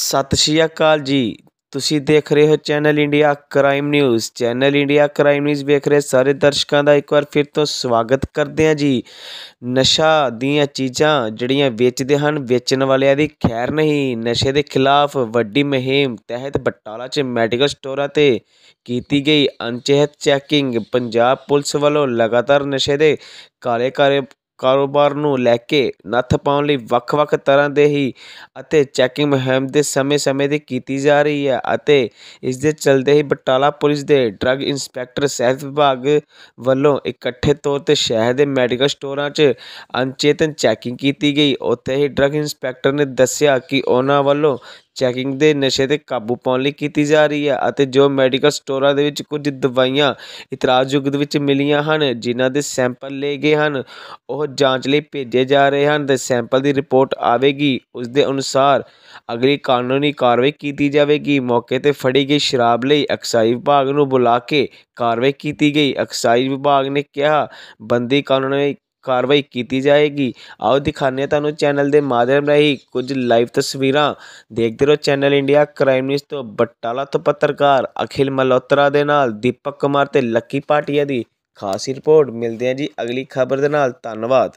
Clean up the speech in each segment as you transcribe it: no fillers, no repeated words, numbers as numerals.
ਸਤਿ ਸ਼੍ਰੀ ਅਕਾਲ ਜੀ। ਤੁਸੀਂ ਦੇਖ ਰਹੇ ਹੋ channel India crime news. Channel India crime news ਵੇਖ ਰਹੇ ਸਾਰੇ ਦਰਸ਼ਕਾਂ ਦਾ ਇੱਕ ਵਾਰ ਫਿਰ ਤੋਂ ਸਵਾਗਤ ਕਰਦੇ ਹਾਂ ਜੀ। ਨਸ਼ਾ ਦੀਆਂ ਚੀਜ਼ਾਂ ਜਿਹੜੀਆਂ ਵੇਚਦੇ ਹਨ, ਵੇਚਣ ਵਾਲਿਆਂ ਦੀ ਖੈਰ ਨਹੀਂ। ਨਸ਼ੇ ਦੇ ਖਿਲਾਫ ਵੱਡੀ ਮੁਹਿੰਮ ਤਹਿਤ ਬਟਾਲਾ 'ਚ ਮੈਡੀਕਲ ਸਟੋਰਾਂ 'ਤੇ ਕੀਤੀ ਗਈ ਅਣਚਾਹਤ ਚੈਕਿੰਗ। ਪੰਜਾਬ ਪੁਲਿਸ ਵੱਲੋਂ ਲਗਾਤਾਰ ਨਸ਼ੇ ਦੇ ਕਾਲੇ ਕਾਰੋਬਾਰ ਨੂੰ ਲੈ ਕੇ ਨੱਥ ਪਾਉਣ ਲਈ ਵੱਖ-ਵੱਖ ਤਰ੍ਹਾਂ ਦੇ ਹੀ ਅਤੇ ਚੈਕਿੰਗ ਮੁਹਿੰਮ ਦੇ ਸਮੇਂ-ਸਮੇਂ 'ਤੇ ਕੀਤੀ ਜਾ ਰਹੀ ਹੈ ਅਤੇ ਇਸ ਦੇ ਚਲਦੇ ਹੀ ਬਟਾਲਾ ਪੁਲਿਸ ਦੇ ਡਰੱਗ ਇੰਸਪੈਕਟਰ ਸਿਹਤ ਵਿਭਾਗ ਵੱਲੋਂ ਇਕੱਠੇ ਤੌਰ 'ਤੇ ਸ਼ਹਿਰ ਦੇ ਮੈਡੀਕਲ ਸਟੋਰਾਂ 'ਚ ਅਣਚੇਤਨ ਚੈਕਿੰਗ ਕੀਤੀ ਗਈ। ਉੱਥੇ ਹੀ ਡਰੱਗ ਇੰਸਪੈਕਟਰ ਨੇ ਦੱਸਿਆ ਕਿ ਉਹਨਾਂ ਵੱਲੋਂ ਚੈਕਿੰਗ ਦੇ ਨਸ਼ੇ 'ਤੇ ਕਾਬੂ ਪਾਉਣ ਲਈ ਕੀਤੀ ਜਾ ਰਹੀ ਹੈ ਅਤੇ ਜੋ ਮੈਡੀਕਲ ਸਟੋਰਾਂ ਦੇ ਵਿੱਚ ਕੁਝ ਦਵਾਈਆਂ ਇਤਰਾਜ਼ਯੁਕਤ ਵਿੱਚ ਮਿਲੀਆਂ ਹਨ, ਜਿਨ੍ਹਾਂ ਦੇ ਸੈਂਪਲ ਲਏ ਗਏ ਹਨ, ਉਹ ਜਾਂਚ ਲਈ ਭੇਜੇ ਜਾ ਰਹੇ ਹਨ ਅਤੇ ਸੈਂਪਲ ਦੀ ਰਿਪੋਰਟ ਆਵੇਗੀ। ਉਸ ਦੇ ਅਨੁਸਾਰ ਅਗਲੀ ਕਾਨੂੰਨੀ ਕਾਰਵਾਈ ਕੀਤੀ ਜਾਵੇਗੀ। ਮੌਕੇ 'ਤੇ ਫੜੀ ਗਈ ਸ਼ਰਾਬ ਲਈ ਐਕਸਾਈਜ਼ ਵਿਭਾਗ ਨੂੰ ਬੁਲਾ ਕੇ ਕਾਰਵਾਈ ਕੀਤੀ ਗਈ। ਐਕਸਾਈਜ਼ ਵਿਭਾਗ ਨੇ ਕਿਹਾ ਬੰਦੀ ਕਾਨੂੰਨੀ ਕਾਰਵਾਈ ਕੀਤੀ ਜਾਏਗੀ। ਆਓ ਦਿਖਾਉਂਦੇ ਹਾਂ ਤੁਹਾਨੂੰ ਚੈਨਲ ਦੇ ਮਾਧਿਅਮ ਰਾਹੀਂ ਕੁਝ ਲਾਈਵ ਤਸਵੀਰਾਂ। ਦੇਖਦੇ ਰਹੋ ਚੈਨਲ ਇੰਡੀਆ ਕ੍ਰਾਈਮ ਨਿਊਜ਼ ਤੋਂ। ਬਟਾਲਾ ਤੋਂ ਪੱਤਰਕਾਰ ਅਖਿਲ ਮਲਹੋਤਰਾ ਦੇ ਨਾਲ ਦੀਪਕ ਕੁਮਾਰ ਤੇ ਲੱਕੀ ਭਾਟੀਆ ਦੀ ਖਾਸ ਰਿਪੋਰਟ। ਮਿਲਦੇ ਹਾਂ ਜੀ ਅਗਲੀ ਖਬਰ ਦੇ ਨਾਲ। ਧੰਨਵਾਦ।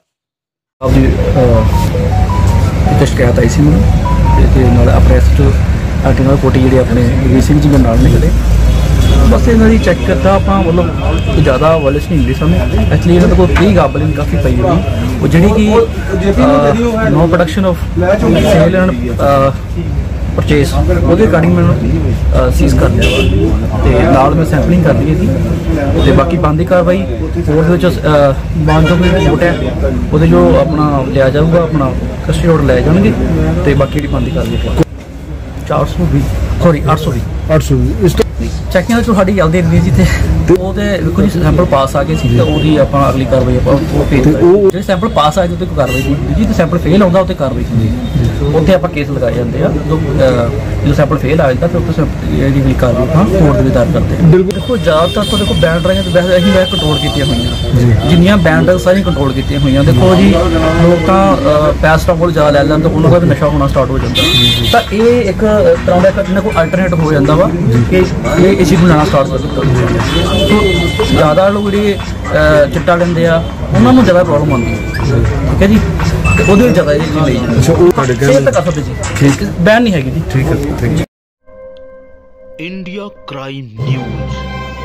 ਇੱਕ ਸ਼ਿਕਾਇਤ ਆਈ ਸੀ ਮੈਨੂੰ ਤੇ ਨਾਲ ਆਪਣੇ ਅੱਗੇ ਨਾਲ ਕੋਟੀ ਜਿਹੜੇ ਆਪਣੇ ਵੀਰ ਸਿੰਘ ਜੀ ਦੇ ਨਾਲ ਨਿਕਲੇ। ਬਸ ਇਹਨਾਂ ਦੀ ਚੈੱਕ ਕਰਤਾ ਆਪਾਂ, ਮਤਲਬ ਜ਼ਿਆਦਾ ਵਾਇਲੈਂਸ ਨਹੀਂ ਮਿਲੀ ਸਾਨੂੰ। ਐਕਚੁਅਲੀ ਇਹਨਾਂ ਕੋਲ ਕਈ ਗਾਬਲਿੰਗ ਕਾਫੀ ਪਈ ਹੋਈ, ਉਹ ਜਿਹੜੀ ਕਿ no production of sale and purchase ਉਹਦੇ ਰਿਗਾਰਡਿੰਗ ਮੈਨੂੰ ਸੀਜ਼ ਕਰ ਲਿਆ ਵਾ ਅਤੇ ਨਾਲ ਮੈਂ ਸੈਂਪਲਿੰਗ ਕਰ ਲਈ ਇਹਦੀ ਅਤੇ ਬਾਕੀ ਬਣਦੀ ਕਾਰਵਾਈ ਕੋਰਟ ਦੇ ਵਿੱਚ ਮਾਨਯੋਗ ਕੋਰਟ ਹੈ ਉਹਦੇ ਜੋ ਆਪਣਾ ਲਿਆ ਜਾਊਗਾ, ਆਪਣਾ ਕਸਟਡੀ ਆਰਡਰ ਲੈ ਜਾਣਗੇ ਅਤੇ ਬਾਕੀ ਜਿਹੜੀ ਬਣਦੀ ਕਾਰਵਾਈ 420 ਸੌਰੀ 820 ਇਸ ਤੋਂ ਚੈਕਿੰਗ ਵਿੱਚ ਸਾਡੀ ਜਲਦੀ ਰਹੀਏ ਜੀ। ਅਤੇ ਉਹਦੇ ਵੇਖੋ ਜੀ ਸੈਂਪਲ ਪਾਸ ਆ ਗਏ ਸੀ ਤਾਂ ਉਹਦੀ ਆਪਾਂ ਅਗਲੀ ਕਾਰਵਾਈ ਆਪਾਂ ਉਹ ਭੇਜ ਜਿਹੜੇ ਸੈਂਪਲ ਪਾਸ ਆਏ ਉਹਤੇ ਕੋਈ ਕਾਰਵਾਈ ਨਹੀਂ ਜੀ। ਤੇ ਸੈਂਪਲ ਫੇਲ ਆਉਂਦਾ ਉੱਤੇ ਕਾਰਵਾਈ ਹੁੰਦੀ ਹੈ, ਉੱਥੇ ਆਪਾਂ ਕੇਸ ਲਗਾਏ ਜਾਂਦੇ ਆ। ਜਦੋਂ ਸੈਂਪਲ ਫੇਲ ਆ ਜਾਂਦਾ ਫਿਰ ਉੱਥੇ ਜਿਹੜੀ ਅਗਲੀ ਕਾਰਵਾਈ ਆਪਾਂ ਕੋਰਟ ਦੇ ਵਿੱਚ ਦਰਜ ਕਰਦੇ ਹਾਂ। ਦੇਖੋ ਜ਼ਿਆਦਾਤਰ ਤਾਂ ਦੇਖੋ ਬੈਨ ਡਰਾਈਆਂ ਤਾਂ ਵੈਸੇ ਅਸੀਂ ਕੰਟਰੋਲ ਕੀਤੀਆਂ ਹੋਈਆਂ, ਜਿੰਨੀਆਂ ਬੈਨ ਡਰੱਗ ਸਾਰੀਆਂ ਕੰਟਰੋਲ ਕੀਤੀਆਂ ਹੋਈਆਂ। ਦੇਖੋ ਜੀ ਲੋਕ ਤਾਂ ਪੈਰਾਸੀਟਾਮੋਲ ਜ਼ਿਆਦਾ ਲੈ ਲੈਣ ਤਾਂ ਉਹਨਾਂ ਦਾ ਵੀ ਨਸ਼ਾ ਹੋਣਾ ਸਟਾਰਟ ਹੋ ਜਾਂਦਾ, ਤਾਂ ਇਹ ਇੱਕ ਤਰ੍ਹਾਂ ਦਾ ਇਹਨਾਂ ਕੋਲ ਅਲਟਰਨੇਟਿਵ ਹੋ ਜਾਂਦਾ ਵਾ ਕਿ ਇਹ ਇਸ ਚੀਜ਼ ਨੂੰ ਲੈਣਾ ਸਟਾਰਟ ਕਰ ਦਿੱਤਾ। ਸੋ ਜ਼ਿਆਦਾ ਲੋਕ ਜਿਹੜੇ ਚਿੱਟਾ ਲੈਂਦੇ ਆ ਉਹਨਾਂ ਨੂੰ ਜ਼ਿਆਦਾ ਪ੍ਰੋਬਲਮ ਆਉਂਦੀ ਹੈ, ਠੀਕ ਹੈ ਜੀ, ਤੇ ਉਹਦੇ ਵਿੱਚ ਜ਼ਿਆਦਾ ਇਹ ਚੀਜ਼ ਲਈ ਜਾਂਦੀ। ਇਹ ਤਾਂ ਕਰ ਸਕਦੇ ਜੀ, ਠੀਕ ਬੈਨ ਨਹੀਂ ਹੈਗੀ ਜੀ, ਠੀਕ ਹੈ, thank you. India crime news,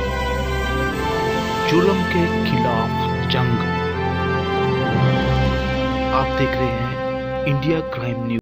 जुल्म के खिलाफ जंग। आप देख रहे हैं इंडिया क्राइम न्यूज।